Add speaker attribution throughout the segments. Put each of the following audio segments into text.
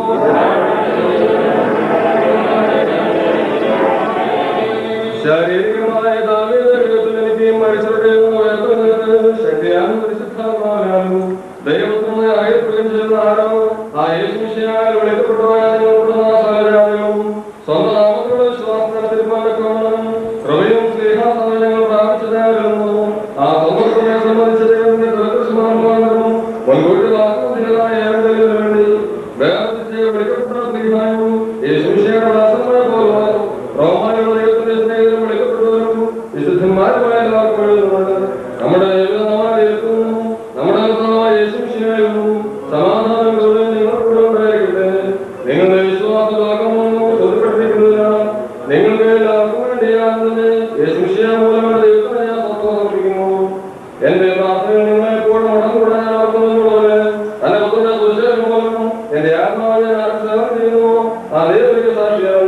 Speaker 1: ശാരീരികമായ ദൈവത്തിനും മനുഷ്യരുടെയും ശക്തിയാലും പരിശുദ്ധാത്മാവിനാലും ദൈവത്തിന് അറിയപ്പെടുകയും ചെയ്യുന്ന ആരോ ആ യേശുമിശിഹായാൽ വിളിക്കപ്പെട്ടവരായും സ്വന്തം നാമത്തിലുള്ള വിശ്വാസത്തിന് തീരുമാനക്കണം കൃപയും സ്നേഹാസമയങ്ങൾ പ്രാപിച്ചതായിരുന്നു. ആ സ്വന്തത്തെ സംബന്ധിച്ച ദൈവത്തിന്റെ ദുരദൃശ്യമാണെന്നും മുൻകൂട്ടി വാക്കുതിരായ ഏവരെയും വേണ്ടി വേർതിരിച്ച് വിളിക്കപ്പെട്ട സ്നേഹായും യേശുമിശിഹായുടെ ദാസന്മാരെ പോലും റോമാനിയുടെ ദൈവത്തിന്റെ സ്നേഹിതരും വിളിക്കപ്പെട്ടവരും വിശുദ്ധന്മാരുമായ എല്ലാവർക്കും എഴുതുന്നുണ്ട്. നമ്മുടെ ദൈവനാമം നമ്മുടെ യേശുമിശിഹായും സമാധാനങ്ങളും നിങ്ങൾക്കൂടെ ഉണ്ടായിരിക്കട്ടെ. നിങ്ങളുടെ വിശ്വാസ ലോകമൊന്നും പൊതുപ്പെടുത്തിക്കുന്നില്ല. നിങ്ങളുടെ എല്ലാവർക്കും വേണ്ടിയാണെന്ന് യേശുമിശിഹാ മൂലമുള്ള ദൈവത്തിന് ഞാൻ സമർപ്പിക്കുന്നു. എന്റെ പ്രാർത്ഥനയിൽ നിങ്ങളെപ്പോഴും മടങ്ങുകൂടാൻ ഞാൻ ഓർക്കുന്നതുപോലെ തന്റെ പുത്രന്റെ സുവിശേഷം മൂലം എന്റെ ആത്മാവിനെ ഞാൻ സേവനം ചെയ്യുന്നു. ആ ദൈവത്തിലേക്ക് സാക്ഷിയാകുന്നു.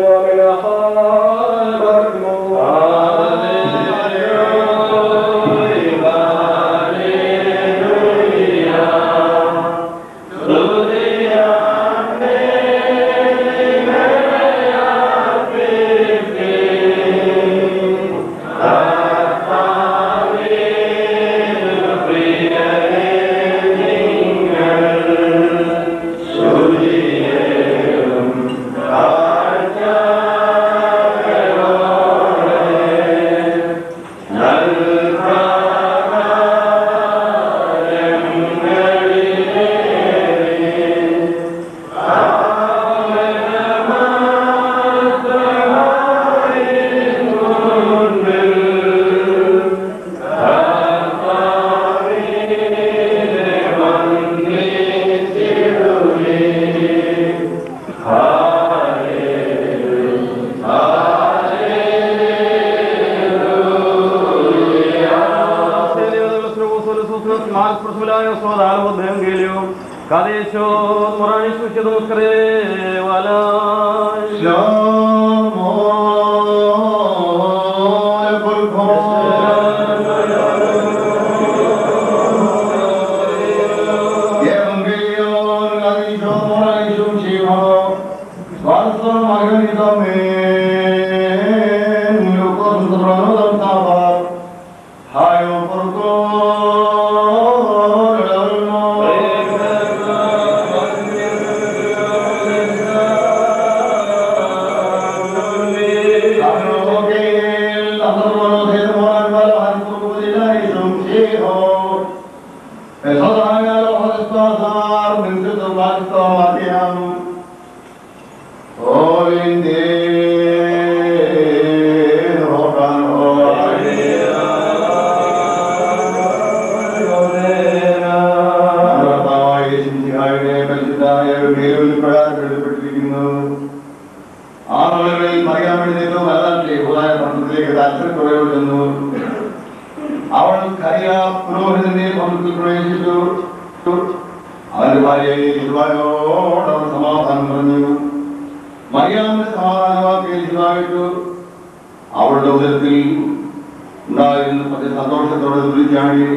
Speaker 1: അവളുടെ ഉദരത്തിൽ ഉണ്ടായിരുന്ന സന്തോഷത്തോടെ തുള്ളിച്ചാടി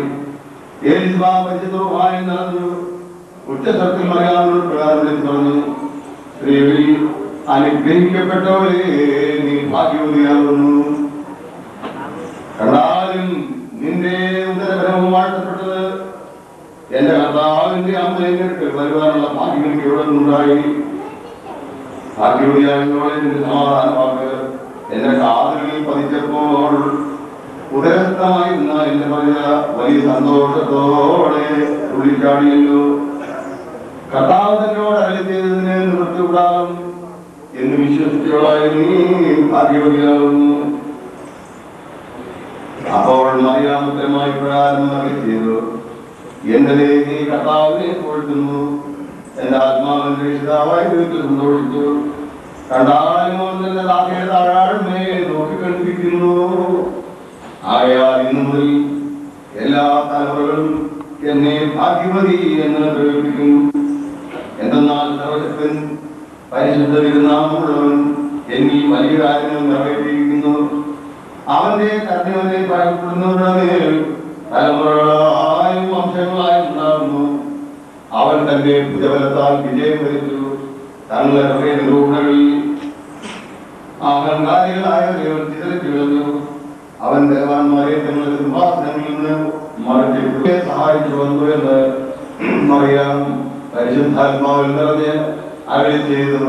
Speaker 1: പരിചിതവുമായി നടന്നു. ഉച്ചസ്ഥലത്തിൽ മറിയാമോട് പ്രകാരം പറഞ്ഞു, സ്ത്രീകളിൽ അനുഗ്രഹിക്കപ്പെട്ടവളെ നീ ഭാഗ്യവതിയാകുന്നു. കണ്ടാലും നിന്റെ ഉദരഫലവും വാഴ്ത്തപ്പെട്ടത്. എന്റെ കർത്താവിന്റെ അമ്മയ്ക്ക് വരുവാനുള്ള ഭാഗ്യം എനിക്ക് ഇവിടെ നിന്നുണ്ടായി. ഭാഗ്യവതിയായവളെ നിന്റെ സമാധാനമാക്ക്. എന്റെ കാതുകളിൽ പതിച്ചപ്പോൾ ഉദരസ്ഥമായിരുന്ന എന്റെ വലിയ സന്തോഷത്തോടെ തുള്ളിച്ചാടിയല്ലോ. കർത്താവ് തന്നോട് അരളി ചെയ്തതിന് നിവൃത്തിവിടാം എന്ന് വിശ്വസിച്ചവളായി നീ ഭാഗ്യവതിയാകുന്നു. അപ്പോൾ മറിയാമുത്തരമായി പ്രകാരം അരളി ചെയ്തു, എന്റെ നീ കർത്താവിനെ പോഴ്ത്തുന്നു. എന്റെ ആത്മാവിന്റെ രക്ഷിതാവായി ദൈവത്തിൽ സന്തോഷിച്ചു. കണ്ടാലും തന്നെ താഴാഴ്മേ നോക്കിക്കണ്ടിരിക്കുന്നു. ആയാൽ ഇന്നു മുതൽ എല്ലാ തലമുറകളും എന്നെ ഭാഗ്യവതി എന്ന് പ്രയോഗിക്കും. എന്തെന്നാൽ സർവശക്തൻ പരിശുദ്ധ തിരുനാമമുള്ളവൻ എന്നീ വലിയ കാര്യങ്ങൾ നിറവേറ്റിയിരിക്കുന്നു. അവന്റെ കർത്തവ്യത്തെ ഭയപ്പെടുന്നവരുടെ മേൽ തലമുറകളായും വംശങ്ങളായും ഉണ്ടാകുന്നു. അവൻ തന്റെ ഭുജബലത്താൽ വിജയം വരിച്ചു. തങ്ങളുടെ ഹൃദയ നിരൂപണകളിൽ അഹങ്കാരികളായവരെ ചിതറിച്ചു കളഞ്ഞു. അവൻ ദേവാന്മാരെ തങ്ങളുടെ സിംഹാസനങ്ങളിൽ നിന്ന് മറിച്ച് സഹായിച്ചു വന്നു എന്ന് അറിയാം. പരിശുദ്ധാത്മാവിൽ നിറഞ്ഞ് അരുളി ചെയ്തു.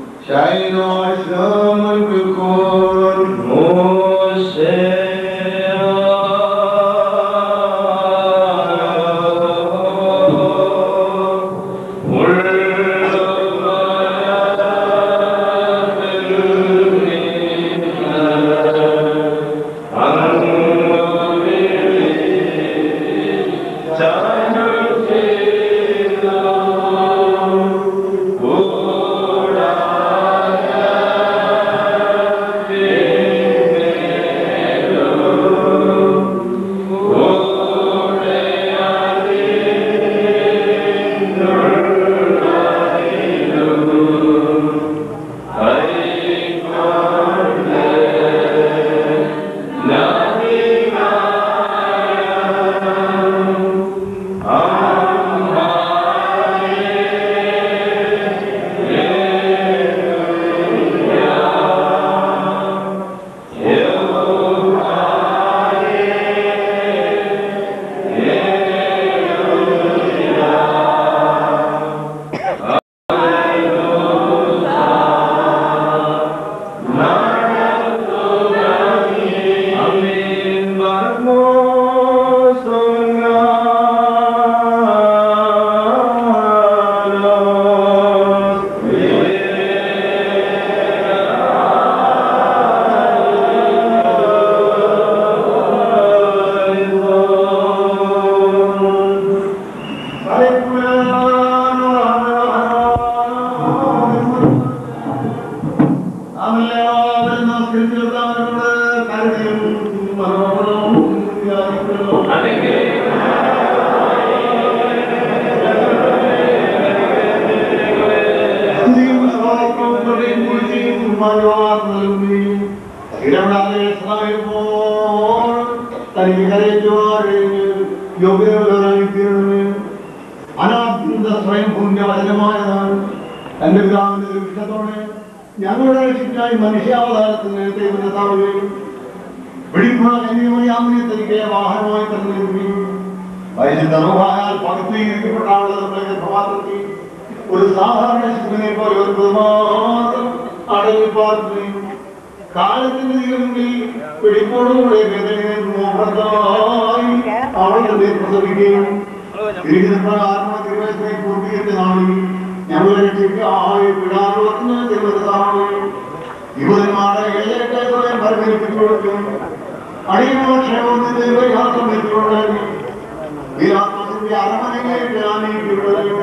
Speaker 1: സ്വയം പുണ്യവചനമായതാണ്. തന്റെ പിതാവിന്റെ ദൃഷ്ടത്തോടെ ഞങ്ങളുടെ രക്ഷയ്ക്കായി മനുഷ്യാവതാരത്തിന് ദൈവത്തെ താഴുകയും വെടിപ്പുള്ള കന്യമറിയാമനെ തനിക്ക് വാഹനമായി തന്നിരിക്കുകയും വൈദ്യുതർവായാൽ പകുതിയിരിക്കപ്പെട്ടാണുള്ള നമ്മുടെ ഗർഭപാത്രത്തിൽ ഒരു സാധാരണ ശിശുവിനെ പോലെ ഒരു മാത്രം അടങ്ങി പാർക്കുകയും കാലത്തിന്റെ തീരുമെങ്കിൽ വെടിപ്പോടുകൂടെ വേദനയായി അവളുടെ പ്രസവിക്കുകയും തിരുഹിതപ്രകാരമുള്ള തിരുവയസ്സിനെ പൂർത്തീകരിച്ച നാളിൽ ഞങ്ങളുടെ രക്ഷയ്ക്കായി വിടാറുവത്തിന് തിരുവനന്തപുരത്താണ് യുവതന്മാരെ ഏഴേക്കെ സ്വയം പരിഹരിപ്പിച്ചു കൊടുക്കും. അടിയക്ഷേമത്തിന്റെ പരിഹാസം വെച്ചുകൊണ്ടായി വീരാത്മത്തിന്റെ അരമനയിലേക്ക് ആനയിക്കുന്നത്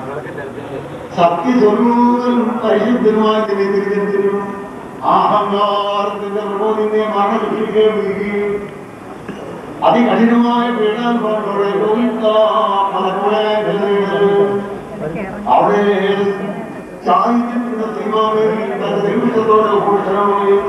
Speaker 1: സത്യസ്വരൂപനും പരിശുദ്ധനുമായി തന്നെ തിരിച്ചെത്തിനും അഹങ്കാരത്തിന്റെ പ്രബോധനെ മരണശിക്ഷിക്കുകയും അതികഠിനമായ പീഡനങ്ങളോടെ അവിടെ സാഹിത്യത്തിന്റെ തീമാവേദി തന്റെ ദൈവത്തോടെ ഭൂഷണമായും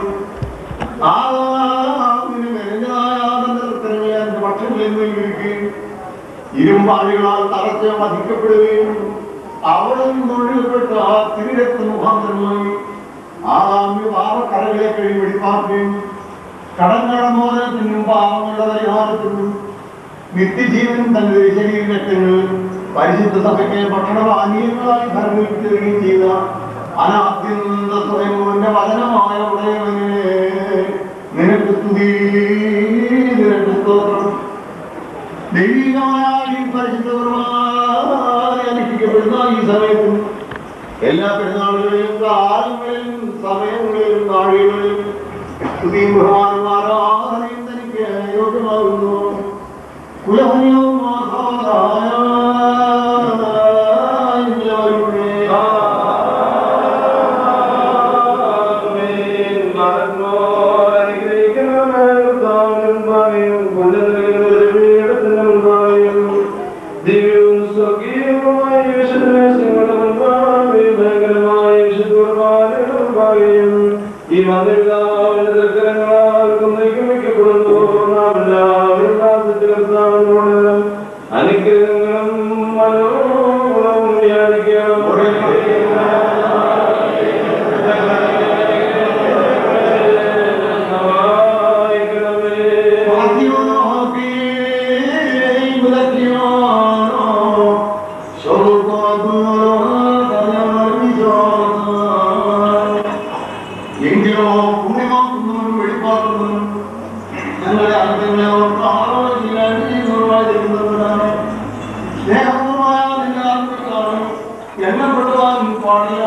Speaker 1: പക്ഷികളിൽ ഇരുമ്പാളികളാൽ തറച്ച് വധിക്കപ്പെടുകയും അവിടെ നിന്നൊഴിയപ്പെട്ട ആ തിരുരക്ത മുഖാന്തരമായി പാവക്കരകളെ കഴി വെടിപ്പാക്കുകയും കടങ്കടമോചനത്തിനും പാവങ്ങളുടെ പരിഹാരത്തിനും നിത്യജീവനും തന്റെ ശരീരത്തിന് പരിശുദ്ധ സഭയ്ക്ക് ഭക്ഷണപാനീയങ്ങളായി ഭരണിപ്പിക്കുകയും ചെയ്ത അനാദ്യന്ത സ്വയംഭൂവിന്റെ വചനമായ ഉടയവനെ നിനക്ക് സ്തുതി, നിനക്ക് സ്തോത്രം. ദൈവികമായ ഈ പരിശുദ്ധപരമായി അനുഷ്ഠിക്കപ്പെടുന്ന ഈ സമയത്തും എല്ലാ പെരുന്നാളുകളിലും കാലങ്ങളിലും സമയങ്ങളിലും നാഴികളിലും സ്തുതിയും ബഹുമാനവും ആരാധനയും തനിക്ക് യോഗ്യമാകുന്നു. കുലഹനവും അനുഗ്രഹങ്ങളും മനോഗുണവും യാചിക്കാം.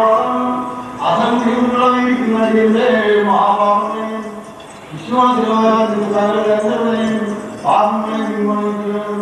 Speaker 1: അസംഖ്യങ്ങളായിരിക്കുന്നതിന്റെ മഹാഭാവങ്ങളെയും വിശ്വാസികളായ സകലങ്ങളെയും പാപങ്ങളെയും തീരുമാനിക്കുകയും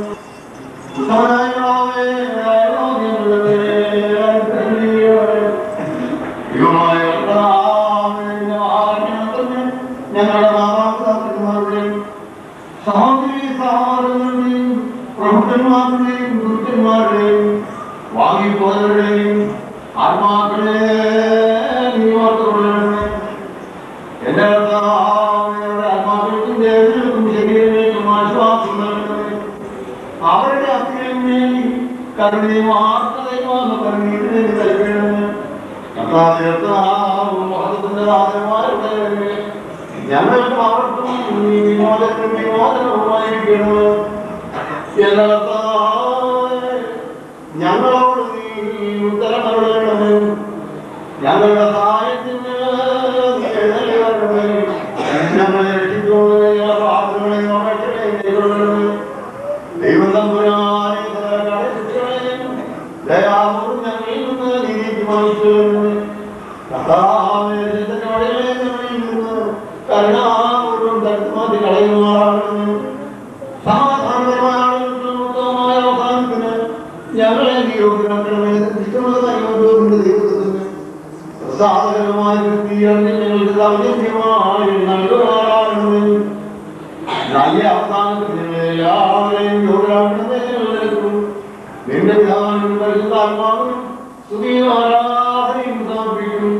Speaker 1: ഞങ്ങളുടെ മാതാപിതാക്കന്മാരുടെയും സഹോദരി സഹോദരങ്ങളുടെയും പ്രഭുക്കന്മാരുടെയും ഗുരുക്കന്മാരുടെയും വാങ്ങിപ്പോയവരുടെയും ആത്മാക്കളെ നീവാർത്തപ്പെടുകയാണ്. എന്റെ ആത്മാക്കൾക്കും ദേവതകൾക്കും ശരീരങ്ങൾക്കും ആശ്വാസം നൽകണമേ. അവരുടെ അത്തിനും കരുണയും ആർത്തതയുമാണ് കരുണീതിനെ നൽകണമേ. മഹത്വത്തിന്റെ ആദരമാരുടെ ഞങ്ങൾക്കും അവർക്കും വിമോചനവുമായിരിക്കണമേ. ഞങ്ങളോട് നീ ഉത്തരമരുളണമേ. ഞങ്ങളുടെ സഹായത്തിന് ഞങ്ങളെ രക്ഷിക്കണമേ. പ്രാർത്ഥനകളെയും അപേക്ഷകളെയും കൈക്കൊള്ളണമേ. ദൈവം തമ്പുരാനെ ദയാപൂർവ്വം ഞങ്ങളിൽ നിന്ന് നീതി വാങ്ങിച്ചു കരുണാപൂർവ്വം തടുത്തുമാറ്റി കളയുമാറാകണമേ. സമാധാനപരമായ ആളുകൾക്കുമായ അവസാനത്തിന് ഞങ്ങളെ നിയോഗിക്കണമേ. ഇഷ്ടമുള്ള ദൈവത്തിന്റെ ദൈവത്തിന് പ്രസാദകരമായ വൃത്തിയാണ് ഞങ്ങൾക്ക് സൗജന്യമായി നൽകുമാറാകണമേ. നല്ല അവസാനത്തിൽ ഞങ്ങളെ എല്ലാവരെയും യോഗ്യരാക്കണമേ. നിന്റെ പിതാവിനും പരിശുദ്ധാത്മാവിനും സ്തുതിയും ആരാധനയും സമർപ്പിക്കും.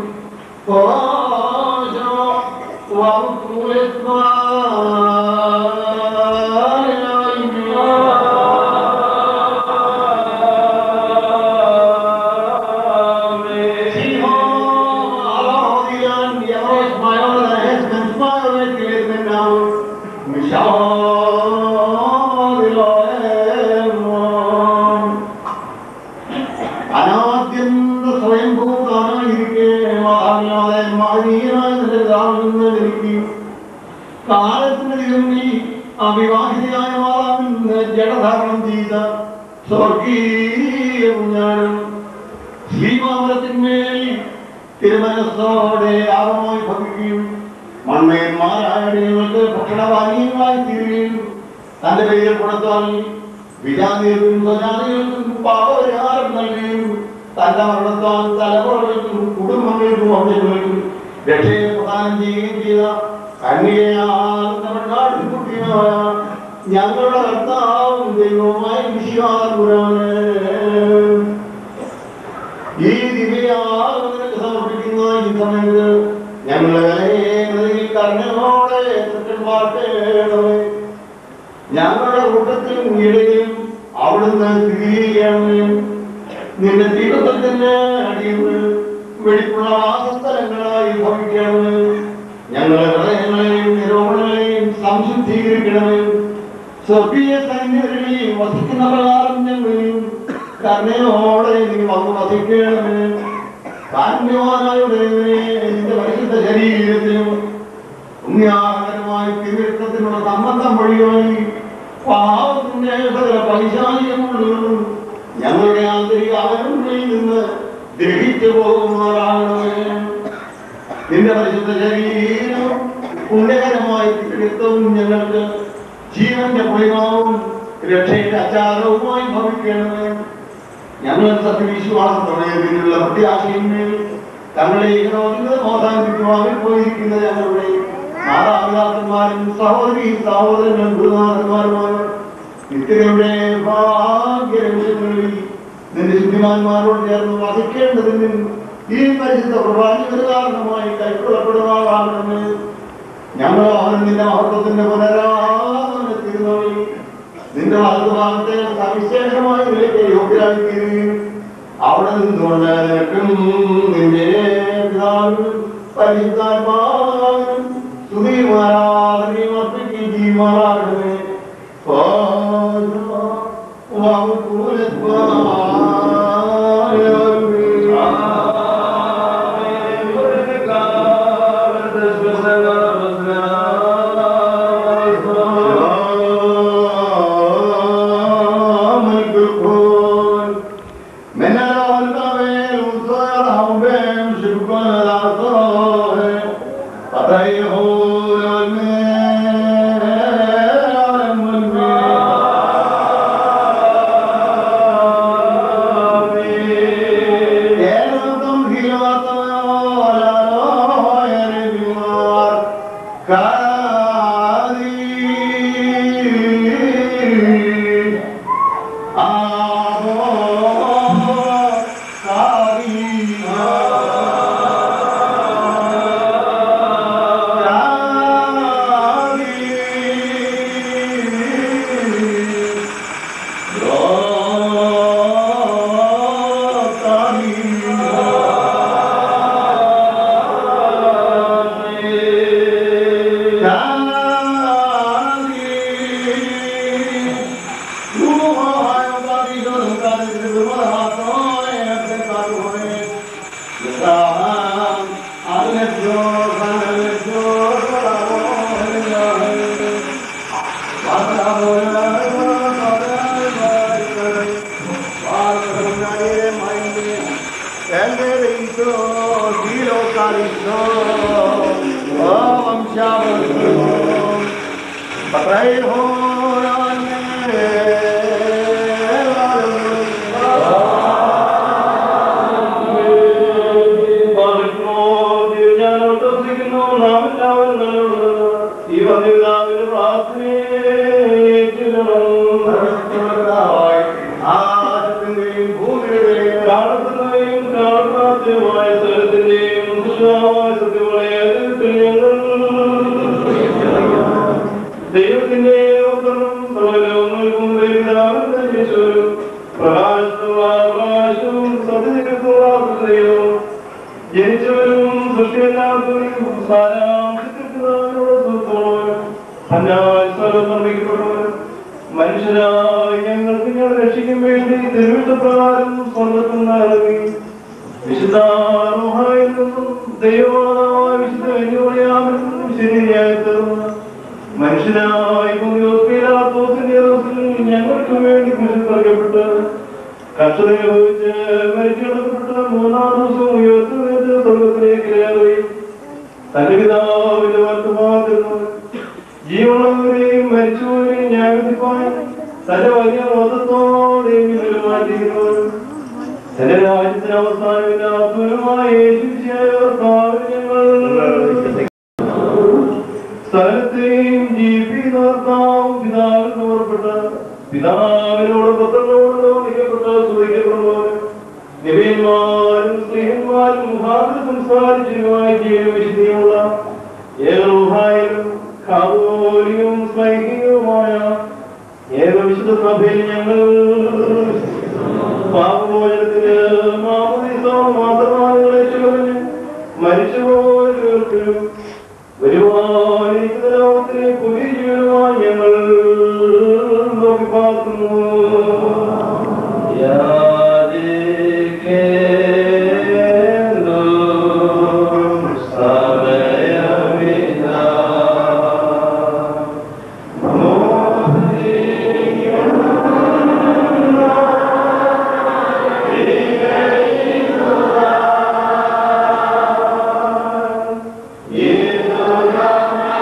Speaker 1: അവിവാഹിതയായ മാതാവിന് ജഡധാരണം ചെയ്ത സ്വർഗീയ കുഞ്ഞാനും ശ്രീമാമരത്തിന്മേൽ തിരുമനസ്സോടെ ആപമായി ഭവിക്കുകയും മൺമയന്മാരായ അടിയങ്ങൾക്ക് ഭക്ഷണപാനീയമായി തീരുകയും തന്റെ പേരിൽ കൊടുത്താൽ വിജാതികൾക്കും സ്വജാതികൾക്കും പാപപരിഹാരം നൽകുകയും തന്റെ മരണത്താൽ തലമുറകൾക്കും കുടുംബങ്ങൾക്കും വംശങ്ങൾക്കും രക്ഷയെ പ്രദാനം ചെയ്യുകയും ചെയ്ത ഞങ്ങളുടെ കർത്താവും ദൈവവുമായ വിശ്വാസപുരാണ് ഈ ദിവ്യയാഗങ്ങൾക്ക് സമർപ്പിക്കുന്ന ഈ സമയത്ത് ഞങ്ങളുടെ കരുണയോടെ പാർട്ടേണമേ. ഞങ്ങളുടെ കൂട്ടത്തിലും ഇടയിലും അവിടുന്ന് സ്ഥിരീകരിക്കണമേ. നിന്റെ ദീപത്തിന്റെ അടിയുകൾ വെടിപ്പുള്ള വാസസ്ഥലങ്ങളായി ഭവിക്കണമേ. ഞങ്ങളുടെ ഹൃദയങ്ങളെയും നിരോധനങ്ങളെയും സംശുദ്ധീകരിക്കണമേ. സ്വർഗീയ സൈന്യങ്ങളെയും വസിക്കുന്ന പ്രകാരം ഞങ്ങളെയും കരുണയോടെ നീ വന്ന് വസിക്കണമേ. കാരുണ്യവാനായ നിന്റെ പരിശുദ്ധ ശരീരത്തിനും പുണ്യാഹരമായി തിരുരക്തത്തിനുള്ള സംബന്ധം വഴിയായി പാവത്തിന്റെ സകല പൈശാചികമുള്ളതും ഞങ്ങളുടെ ആന്തരിക അവരങ്ങളിൽ നിന്ന് ഗ്രഹിച്ചു പോകുമാറാകണമേ. നിന്റെ പരിശുദ്ധ ശരീരം പുണ്യകരമായി തിരുരക്തവും ഞങ്ങൾക്ക് ജീവന്റെ പൊളിമാവും രക്ഷയുടെ അച്ചാരവുമായി ഭവിക്കണമേ. ഞങ്ങൾ സത്യവിശ്വാസത്തോടെ ഇതിനുള്ള പ്രത്യാശയിന്മേൽ തങ്ങളെ അവസാനിപ്പിക്കുവാൻ പോയിരിക്കുന്ന ഞങ്ങളുടെ മാതാപിതാക്കന്മാരും സഹോദരി സഹോദരങ്ങളും ഗുരുനാഥന്മാരുമായ നിത്യതയുടെ ഭാഗ്യരക്ഷകളിൽ നിന്റെ ശുദ്ധിമാന്മാരോട് ചേർന്ന് വസിക്കേണ്ടതിന് ഈ പരിശുദ്ധ പ്രഭാഷകന് കാരണമായി കൈക്കൊള്ളപ്പെടുവാകണമേ. ഞങ്ങൾ അവൻ നിന്റെ മഹത്വത്തിന്റെ പുനരാഗമന തിരുനാളിൽ നിന്റെ വലതുഭാഗത്തെ സവിശേഷമായ നിലയ്ക്ക് യോഗ്യരാക്കുകയും അവിടെ നിന്നുകൊണ്ട് നിനക്കും നിന്റെ പിതാവിനും പരിശുദ്ധാത്മാവിനും സ്തുതിയും ആരാധനയും അർപ്പിക്കുകയും ചെയ്യുമാറാകണമേ. Amen.
Speaker 2: Yeah.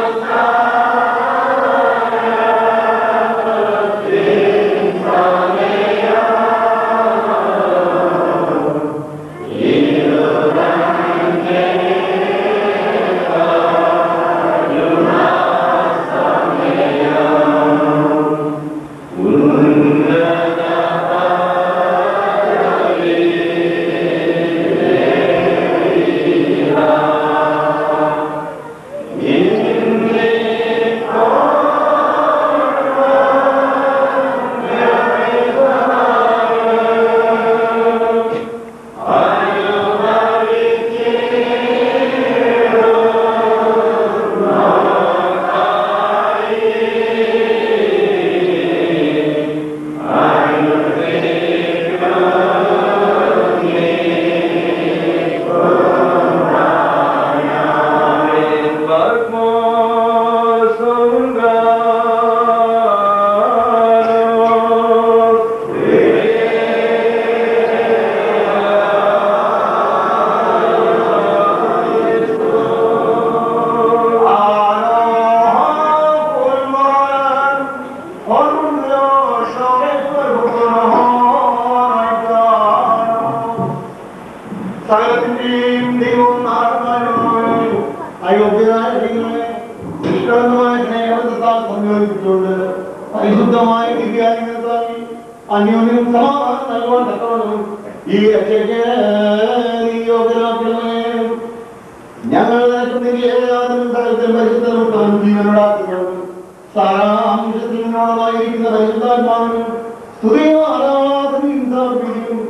Speaker 2: നിത്യവും നാടകമായ അയോഗ്യരായ നിഷ്കളങ്കമായ സ്നേഹബന്ധത്താൽ സംയോജിപ്പിച്ചുകൊണ്ട് പരിശുദ്ധമായ ദിവ്യാനുഗ്രഹത്താൽ അന്യോന്യം സമാധാനം നൽകുവാൻ തക്കവണ്ണം ഈ രക്ഷയ്ക്ക് നീ യോഗ്യരാക്കണമേ. ഞങ്ങൾ നിനക്ക് നിര്യാതനും തലത്തിൽ പരിശുദ്ധനും ജീവനുണ്ടാക്കുന്നതും സാരാംശത്തിനോടമായിരിക്കുന്ന പരിശുദ്ധാത്മാവിനും സ്തുതിയും ആരാധനയും സമർപ്പിക്കും.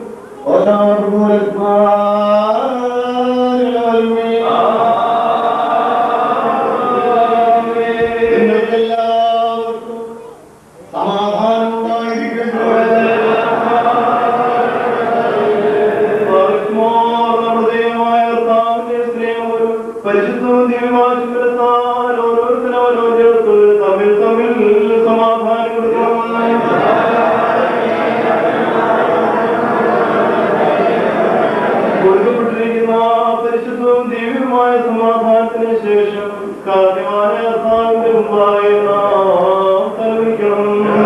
Speaker 2: എല്ലാവർക്കും സമാധാനം ഉണ്ടായിരിക്കട്ടെ. പരിശുദ്ധവും ദിവ്യമാശുദ്ധത്താൽ ഓരോരുത്തരും ഓരോ ചേർത്ത് തമ്മിൽ തമ്മിൽ സമാധാനം കൊടുക്കണമെന്നായി കൊടുക്കപ്പെട്ടിരിക്കുന്ന പരിശുദ്ധവും ദിവ്യമായ സമാധാനത്തിന് ശേഷം കാര്യമായ അർത്ഥാവിന്റെ മുമ്പായി നാം തലവിക്കണം.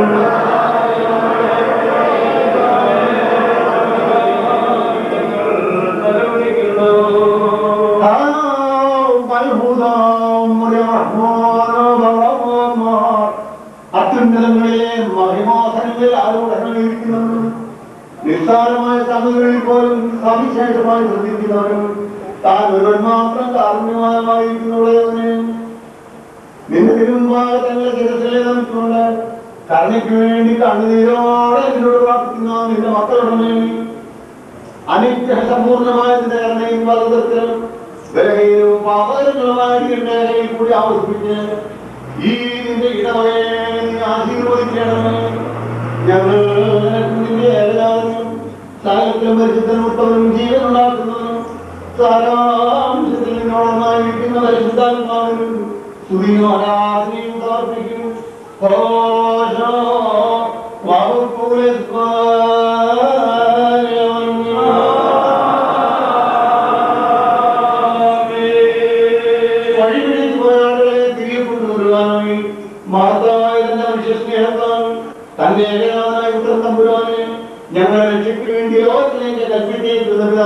Speaker 2: അത്യുന്നതങ്ങളിലെ മഹിമാസനങ്ങളിൽ ആരോടങ്ങളിരിക്കുന്നവരും നിസ്സാരമായ സഭകളിൽ പോലും സവിശേഷമായി ശ്രദ്ധിക്കുന്നവരും താൻ ഒരുവൻ മാത്രം കാരുണ്യമായിരിക്കുന്നുള്ളതിന് നിന്റെ തിരുമുമ്പാകെ തങ്ങളുടെ ശിരസിലെ നമിച്ചുകൊണ്ട് കരുണയ്ക്ക് വേണ്ടി കണ്ണുനീരോടെ എന്നോട് പ്രാർത്ഥിക്കുന്ന നിന്റെ മക്കളുടെ അനിഗ്രഹ സമ്പൂർണമായ നിന്റെ കരുണയും വലുതത്തിലും വിലകയിലും പാപകരങ്ങളുമായ നിന്റെ കയ്യിൽ കൂടി ആവശ്യിപ്പിച്ച് ഈ നിന്റെ ഇടവയെ നീ ആശീർവദിക്കണമേ. ഞങ്ങൾ നിന്റെ ഏകജാതനും സകലത്തിലും പരിശുദ്ധനുത്തവനും ജീവനുണ്ടാക്കുന്നവനും സാരാംശത്തിൽ നിന്നോടൊന്നായിരിക്കുന്ന പരിശുദ്ധാത്മാവിനും സ്തുതിയും ആരാധനയും സമർപ്പിക്കും. തന്റെ ഏകനാഥനായ ഉത്തരം തമ്പുരാനെ ഞങ്ങളെ രക്ഷയ്ക്ക് വേണ്ടി ലോകത്തിലേക്ക് കൽപ്പിച്ചിരിക്കുന്ന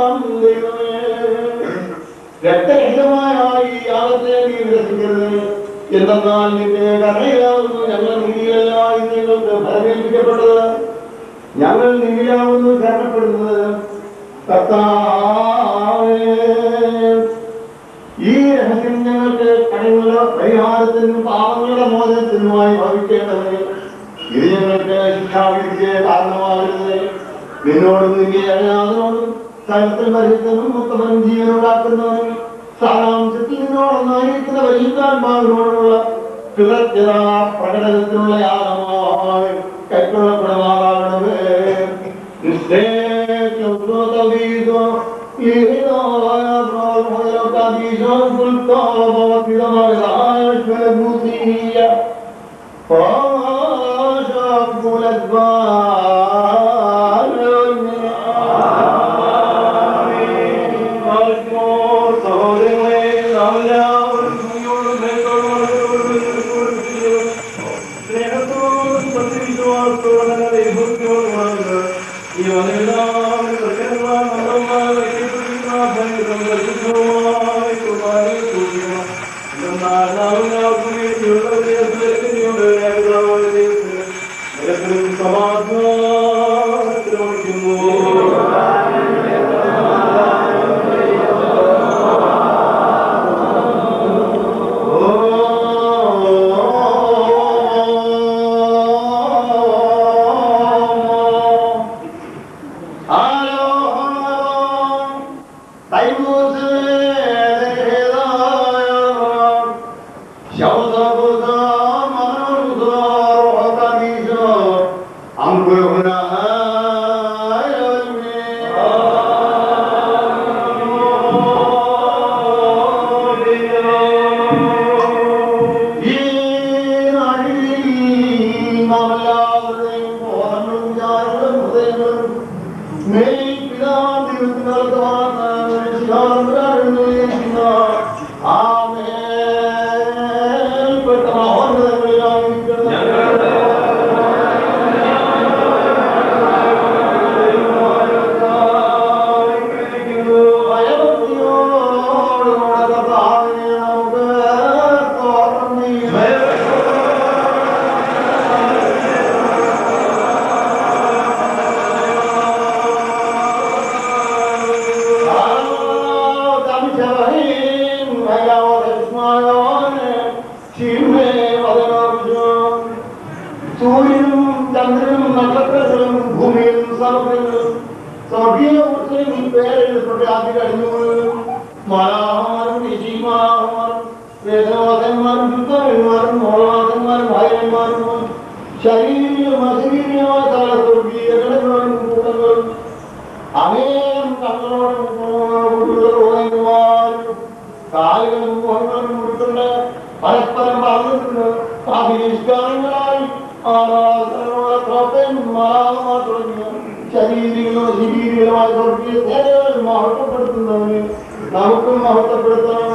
Speaker 2: രക്തരഹിതമായ ഈ യാഗത്തെ നീ നിരസിക്കരുത്. എന്തെന്നാൽ നിന്റെ കരുണയിലാവുന്നു ഞങ്ങൾ നീതിയല്ല നിങ്ങൾക്ക് ഫലമേൽപ്പിക്കപ്പെട്ടത്. ഞങ്ങൾ നീതിയാവുന്നു ശരണപ്പെടുന്നത്. കർത്താവേ, ഈ രഹസ്യം ഞങ്ങൾക്ക് കടങ്ങളുടെ പരിഹാരത്തിനും പാപങ്ങളുടെ മോചനത്തിനുമായി ഭവിക്കേണ്ടത്. ഇത് ഞങ്ങൾക്ക് ശിക്ഷാവിധിക്ക് കാരണമാകരുത്. നിന്നോടും നിന്റെ അനാഥനോടും സ്ഥലത്തിൽ പരിശുദ്ധനും ഉത്തമനും ജീവനുണ്ടാക്കുന്നവനും സാരാംശത്തിൽ നിന്നോടൊന്നായിരിക്കുന്ന പരിശുദ്ധാത്മാവിനോടുള്ള കൃതജ്ഞതാ പ്രകടനത്തിനുള്ള യാഗമായി കൈക്കൊള്ളപ്പെടുമാറാകണമേ. സൂര്യനും ചന്ദ്രനും നക്ഷത്രങ്ങളും ഭൂമിയിലും സർവ്വങ്ങളും സ്വർഗീയ ഊർജ്ജയും പേരെഴുതപ്പെട്ട് ആദ്യം കഴിഞ്ഞു. മലാഹമാരും ഋഷിമാരും വേദവാസന്മാരും ശുദ്ധന്മാരും മോളവാസന്മാരും ഭാര്യന്മാരും ശരീരം അശരീരമായ സകല സ്വർഗീയ ഘടകങ്ങളും കൂടങ്ങളും അനേകം തങ്ങളോടും കാലുകളും മുഖങ്ങളും കൊടുത്തുണ്ട് പരസ്പരം പറഞ്ഞിട്ടുണ്ട്. അഭിനിഷ്കാരങ്ങളായി തുടങ്ങിയ ശരീരങ്ങളുമായ സ്വർഗീയ സേനകൾ മഹത്വപ്പെടുത്തുന്നവന് നമുക്കും മഹത്വപ്പെടുത്തണം.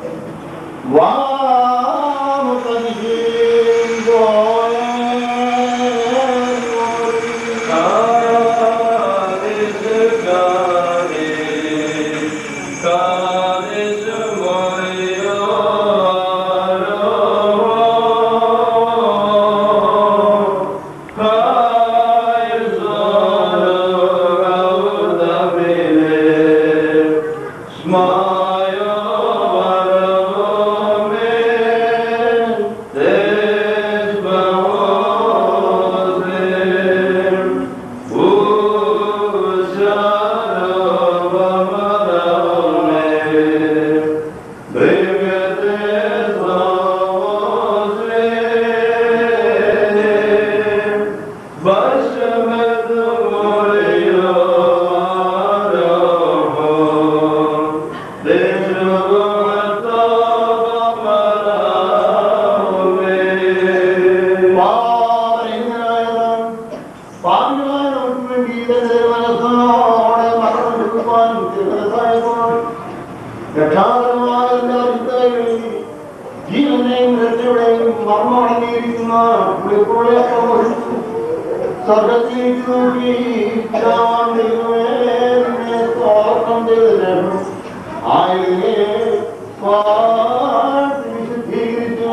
Speaker 2: ജീവനെയും രക്ഷയുടെയും മർമ്മടങ്ങിയിരിക്കുന്ന സ്വർഗത്തിലേക്ക് നോക്കി സ്വാഗതം ചെയ്തതിന് ആയിരേ വിശുദ്ധീകരിച്ചു.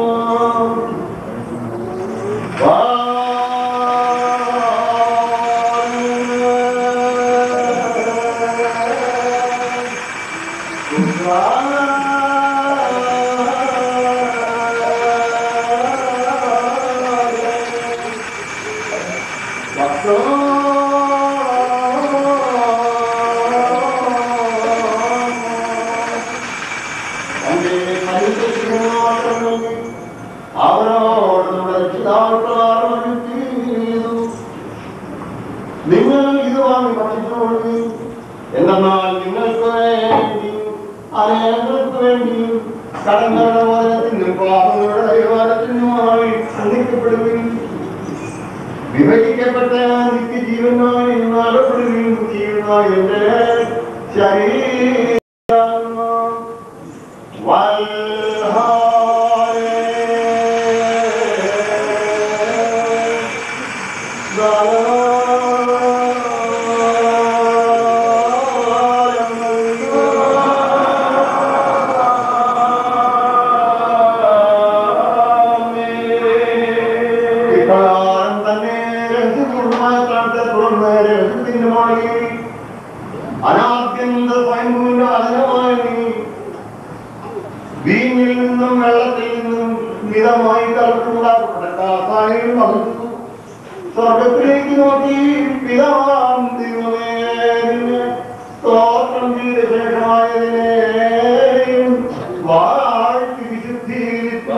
Speaker 2: നിങ്ങൾ ഇത് വാങ്ങി പഠിച്ചുകൊള്ളു. എന്നാൽ നിങ്ങൾക്ക് വേണ്ടിയും അനേകർക്ക് വേണ്ടിയും കടങ്ങളുടെ മോചനത്തിനും പാപങ്ങളുടെ പരിഹാരത്തിനുമായി സന്ധിക്കപ്പെടുകയും വിഭജിക്കപ്പെട്ട നിത്യജീവനായി നടപ്പെടുകയും ചെയ്യുന്ന എന്റെ ശരീരം അനാദ്യന്ത സ്വയംഭൂവിന്റെ വചനമായി വീഞ്ഞിൽ നിന്നും വെള്ളത്തിൽ നിന്നും മിതമായി കലർത്തുണ്ടാക്കപ്പെട്ട കാസായും വഹിച്ചു. സ്വർഗത്തിലേക്ക് നോക്കി പിതാവാം ദൈവമേ സ്തോത്രം ചെയ്ത ശേഷമായതിനെയും വാഴ്ത്തി വിശുദ്ധീകരിച്ചു.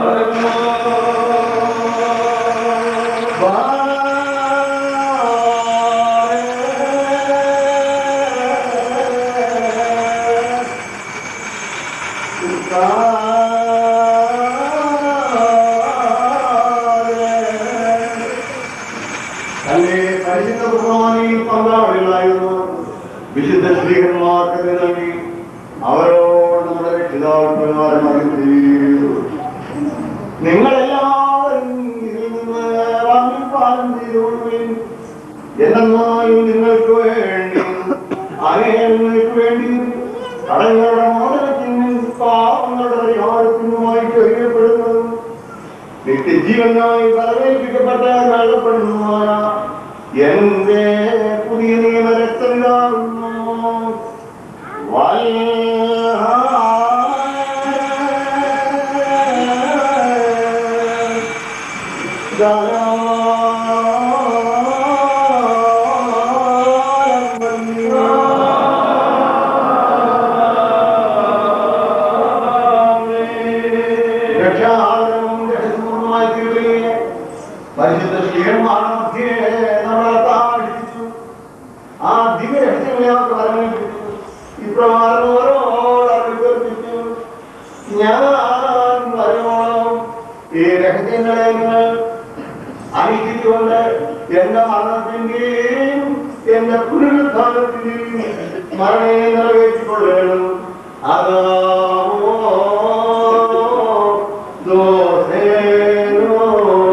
Speaker 2: പരിശുദ്ധ കുർബാനയിൽ പങ്കാളികളായിരുന്നു വിശുദ്ധ ശ്രീകന്മാർക്ക് നൽകി അവരോട് നമ്മുടെ രക്ഷിതാവിപ്രകാരം അറിയിച്ചു. നിങ്ങളെല്ലാവരും ഇതിൽ നിന്ന് വാങ്ങിപ്പാലം ചെയ്തുകൊള്ളുകയും എന്നാലും നിങ്ങൾക്ക് വേണ്ടി അനേകങ്ങൾക്ക് വേണ്ടി കടങ്ങളുടെ മോചനത്തിനും പാപങ്ങളുടെ പരിഹാരത്തിനുമായി ചൊല്ലപ്പെടുന്നതും നിത്യജീവനായി ഫലമേൽപ്പിക്കപ്പെട്ട കാണപ്പെടുന്നതുമായ എന്റെ പുതിയ നിയമരക്തമില്ലാകുന്നു. പരിശുദ്ധ ശ്രീയന്മാരുടെ മധ്യേ നമ്മളെ താഴ്ത്തിച്ചു. ആ ദിവ്യരഹസ്യങ്ങളെയൊക്കെ വരമേൽപ്പിച്ചു. ഇപ്രകാരം ഓരോട് അഭിവർത്തിച്ചു. ഞാൻ വരുവോളം ഈ രഹസ്യങ്ങളെ നിങ്ങൾ അനുഷ്ഠിച്ചുകൊണ്ട് എന്റെ മരണത്തിന്റെയും എന്റെ പുനരുദ്ധാനത്തിന്റെയും മരണയെ നിറവേറ്റിക്കൊള്ളണം. അതാമോ ദോഷേനോ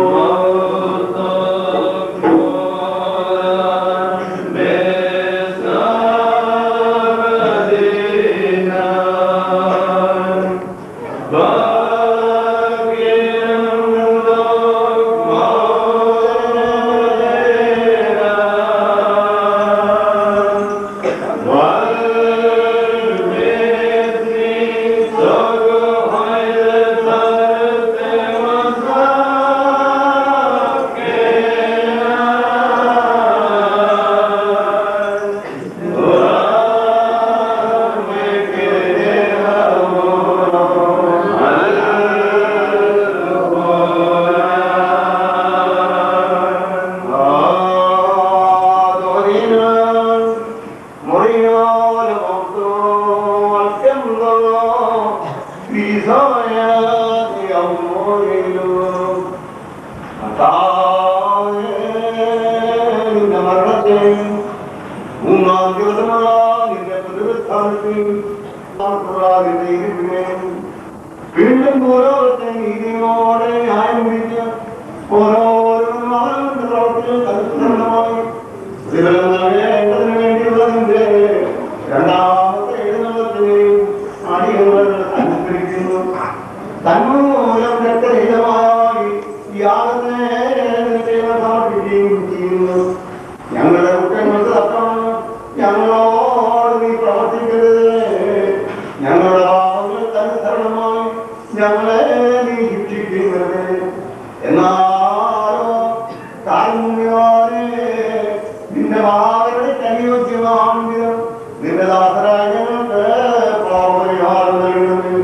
Speaker 2: വീണ്ടും ഓരോരുത്തരെ നീതിയോടെ ന്യായം വിധിച്ച് ഓരോരും അവരുടെ പ്രവർത്തികൾ തൽസന്ധമായി പ്രതിഫലം നൽകേണ്ടതിന് വേണ്ടിയുള്ളതിന്റെ രണ്ടാമത്തെ എഴുന്നള്ളത്തിനെയും അടിയങ്ങൾ അനുസ്മരിക്കുന്നു. തന്മൂലം രക്തരഹിതമായി യാഗത്തെ സമർപ്പിക്കുകയും ചെയ്യുന്നു. ഞങ്ങളുടെ കുറ്റങ്ങൾക്ക് തക്കമാണ് ഞങ്ങളോട് നീ പ്രവർത്തിക്കരുത്. ഞങ്ങളുടെ പാപങ്ങൾക്കനുസരണമായി ഞങ്ങളെ നീ ശിക്ഷിക്കരുത്. എന്നാലോ കാരുണ്യവാനേ, നിന്റെ പാപങ്ങൾക്ക് അനുയോജ്യമാണെങ്കിലും നിന്റെ ദാസരായ ഞങ്ങൾക്ക് പാപപരിഹാരം നൽകണമേ.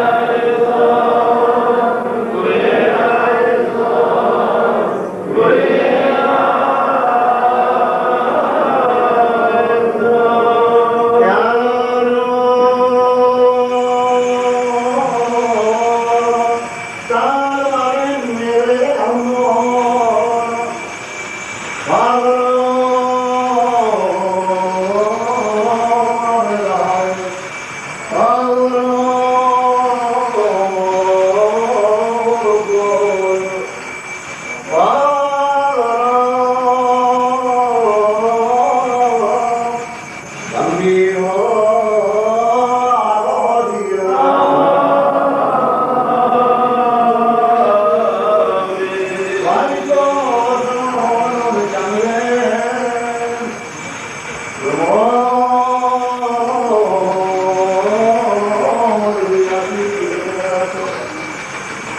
Speaker 3: Gloria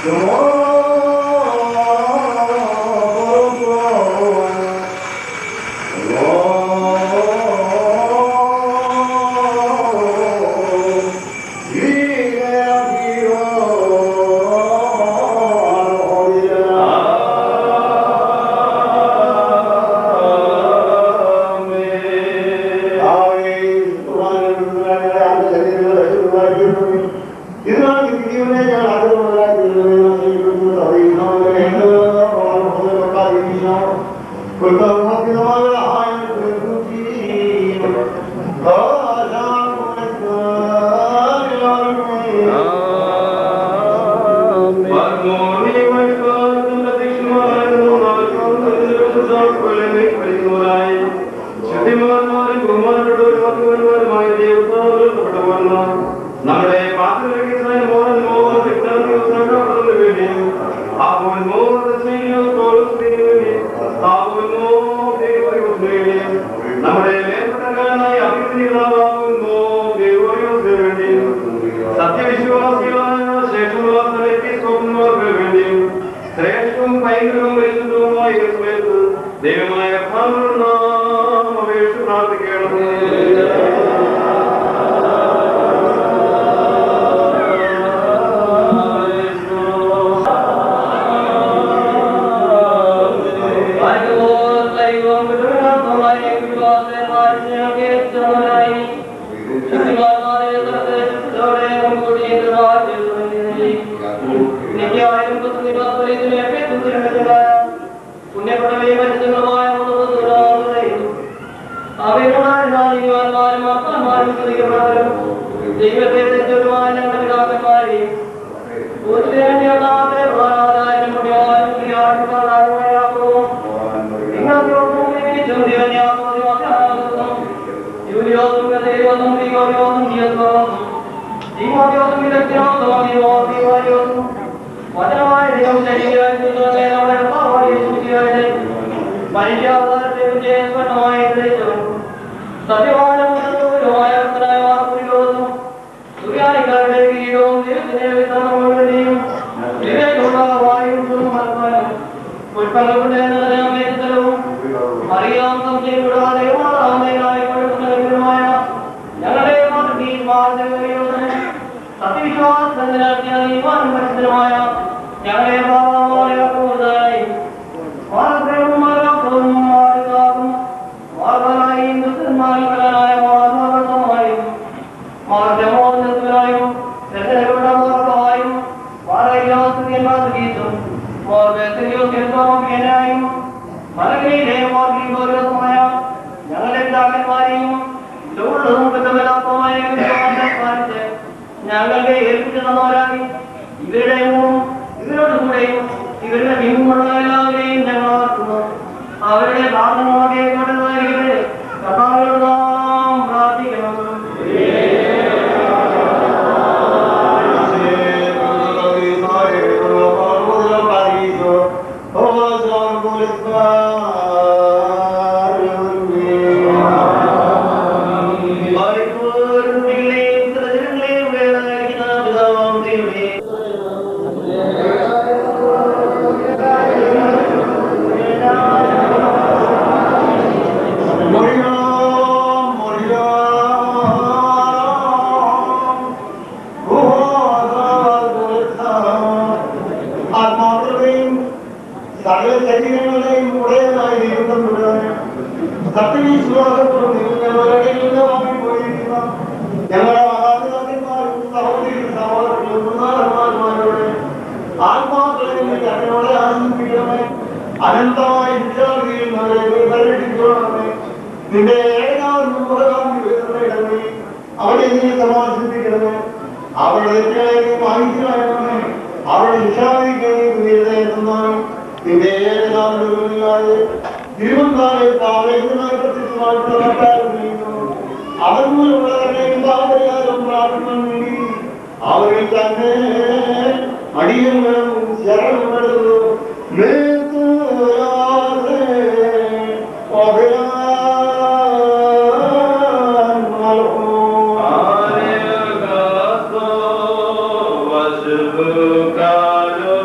Speaker 3: Bukalo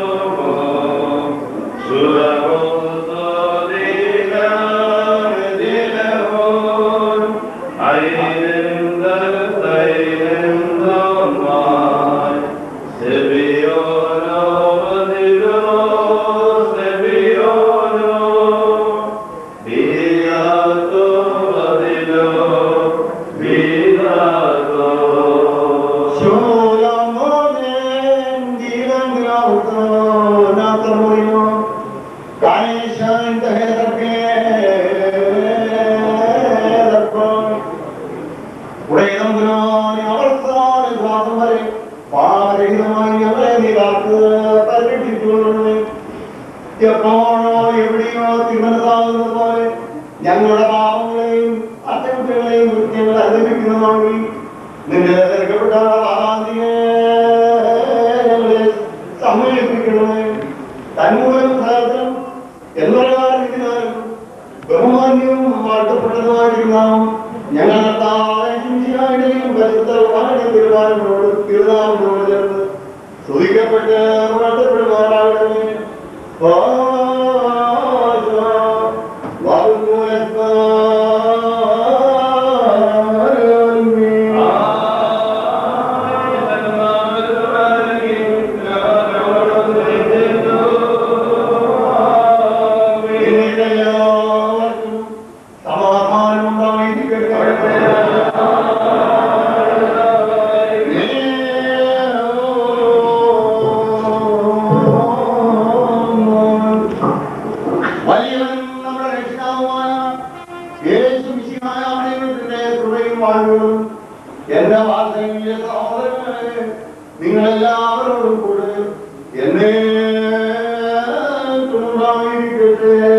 Speaker 2: എപ്പോഴോ എവിടെയോ തിരുമനസാകുന്നത് പോലെ ഞങ്ങളുടെ പാപങ്ങളെയും അറ്റകുറ്റങ്ങളെയും കൃത്യങ്ങൾ അനുഭവിക്കുന്നതാണെങ്കിൽ നിന്റെ തിരക്കപ്പെട്ട ഞങ്ങളെ സമ്മേളിപ്പിക്കണമേ. തന്മൂലം സഹജം എന്നൊരാളിനാലും ബഹുമാന്യവും വാഴ്ത്തപ്പെട്ടതുമായിരിക്കണം. ഞങ്ങൾ തീരുമാനങ്ങളോട് തിരുനാമങ്ങളോട് ചേർന്ന് സ്തുതിക്കപ്പെട്ട് വാഴ്ത്തപ്പെടുമാറാകണമേ. എന്റെ വാസനയിലെ സഹോദരങ്ങളെ, നിങ്ങളെല്ലാവരോടും കൂടെ എന്നെ ഉണ്ടായിരിക്കട്ടെ.